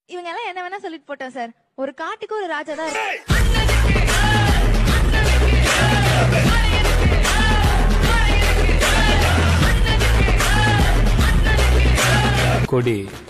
இவங்க எல்லாம் என்ன வேணா சொல்லிட்டு போட்டோம் சார். ஒரு காட்டுக்கு ஒரு ராஜா தான் இருக்கு. கொடி